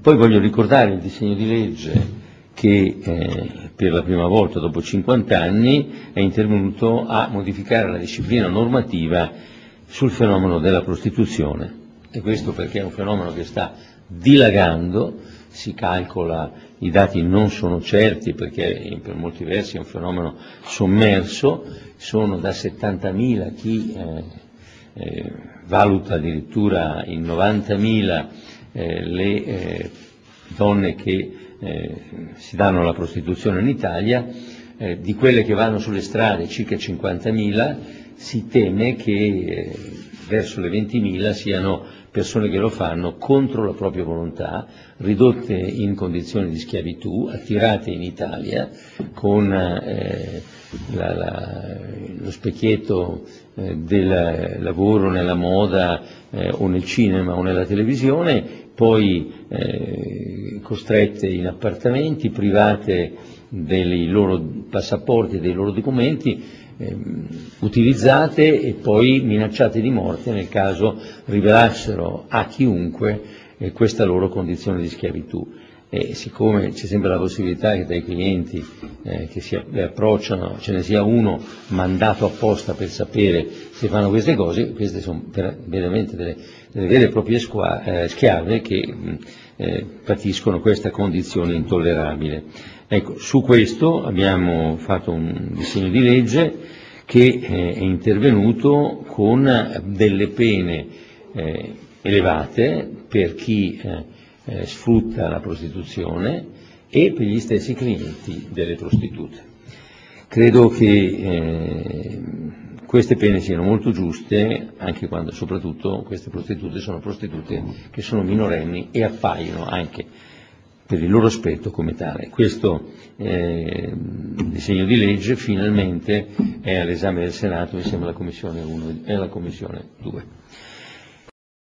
Poi voglio ricordare il disegno di legge che per la prima volta dopo 50 anni è intervenuto a modificare la disciplina normativa sul fenomeno della prostituzione, e questo perché è un fenomeno che sta dilagando, si calcola, i dati non sono certi perché per molti versi è un fenomeno sommerso, sono da 70.000 chi valuta addirittura in 90.000 le donne che si danno alla prostituzione in Italia, di quelle che vanno sulle strade circa 50.000, si teme che verso le 20.000 siano persone che lo fanno contro la propria volontà, ridotte in condizioni di schiavitù, attirate in Italia con lo specchietto del lavoro nella moda o nel cinema o nella televisione, poi costrette in appartamenti, private dei loro passaporti e dei loro documenti, utilizzate e poi minacciate di morte nel caso rivelassero a chiunque questa loro condizione di schiavitù. E siccome c'è sempre la possibilità che dai clienti che si approcciano ce ne sia uno mandato apposta per sapere se fanno queste cose, queste sono veramente delle vere e proprie schiave che patiscono questa condizione intollerabile. Ecco, su questo abbiamo fatto un disegno di legge che è intervenuto con delle pene elevate per chi sfrutta la prostituzione e per gli stessi clienti delle prostitute. Credo che queste pene siano molto giuste, anche quando soprattutto queste prostitute sono prostitute che sono minorenni e appaiono anche per il loro aspetto come tale. Questo disegno di legge finalmente è all'esame del Senato insieme alla Commissione 1 e alla Commissione 2.